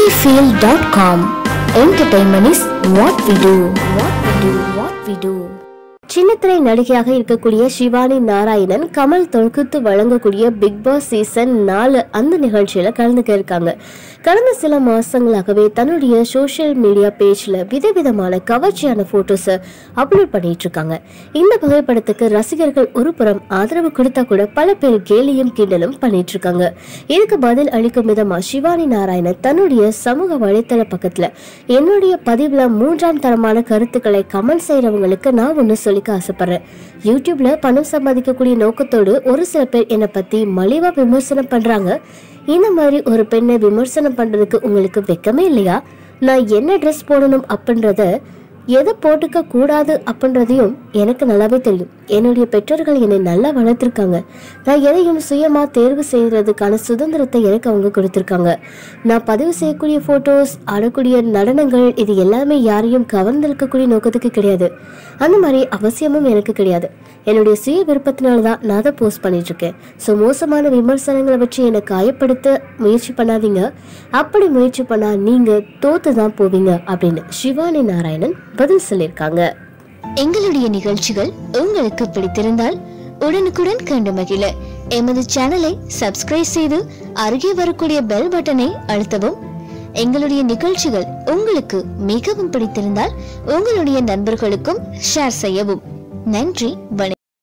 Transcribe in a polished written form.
weefeel.com. Entertainment is what we do. What we do. சின்னத்திரை நடிகையாக இருக்கக்கூடிய சிவானி நாராயணன் கமல் தொகுத்து வழங்கக்கூடிய பிக் பாஸ் சீசன் 4 அந்த நிகழ்ச்சியில கலந்துக்க இருக்காங்க. கடந்த சில மாசங்களாகவே தன்னுடைய சோசியல் மீடியா பேஜ்ல விதவிதமான கவர்ச்சியான போட்டோஸை அப்லோட் பண்ணிட்டு இருக்காங்க. இந்த புகைப்படத்துக்கு ரசிகர்கள் ஒரு புறம் ஆதரவு கொடுத்தா கூட பல பேர் கேலியும் கிண்டலும் பண்ணிட்டு இருக்காங்க. இதுக்கு பதில் அளிக்கும் விதமா சிவானி நாராயணன் தன்னுடைய சமூக வலைத்தள பக்கத்துல என்னுடைய பதிவுல 3ஆம் தரமான கருத்துக்களை கமெண்ட் செய்யறவங்களுக்கு நான் ஒண்ணு சொல்லிக்க ஆசைப்படுறேன். யூடியூப்ல பணம் சம்பாதிக்கக்கூடிய நோக்கத்தோடு ஒரு சில பேர் என்னை பத்தி மலிவா விமர்சனம் பண்றாங்க. இந்த மாதிரி ஒரு பெண்ணை விமர்சனம் பண்றதுக்கு உங்களுக்கு வெக்கமே இல்லையா? நான் என்ன ட்ரெஸ் போடணும் அப்படின்றத, எதை போட்டுக்க கூடாது அப்படின்றதையும் எனக்கு நல்லாவே தெரியும். என்னுடைய பெற்றோர்கள் என்னை நல்லா வளர்த்துருக்காங்க. நான் எதையும் சுயமா தேர்வு செய்யறதுக்கான சுதந்திரத்தை எனக்கு அவங்க கொடுத்துருக்காங்க. நான் பதிவு செய்யக்கூடிய போட்டோஸ், ஆடக்கூடிய நடனங்கள், இது எல்லாமே யாரையும் கவர்ந்தெழுக்கக்கூடிய நோக்கத்துக்கு கிடையாது. அந்த மாதிரி அவசியமும் எனக்கு கிடையாது. என்னுடைய சுய விருப்பத்தினால்தான் நான் அதை போஸ்ட் பண்ணிட்டு இருக்கேன். ஸோ மோசமான விமர்சனங்களை வச்சு என்னை காயப்படுத்த முயற்சி பண்ணாதீங்க. அப்படி முயற்சி பண்ணா நீங்க தோத்துதான் போவீங்க அப்படின்னு சிவானி நாராயணன் பதில் சொல்லியிருக்காங்க. எங்களுடைய நிகழ்ச்சிகள் உங்களுக்கு பிடித்திருந்தால் உடனுக்குடன் கண்டு மகிழ எமது சேனலை சப்ஸ்கிரைப் செய்து அருகே வரக்கூடிய பெல் பட்டனை அழுத்தவும். எங்களுடைய நிகழ்ச்சிகள் உங்களுக்கு மிகவும் பிடித்திருந்தால் உங்களுடைய நண்பர்களுக்கும் ஷேர் செய்யவும். நன்றி.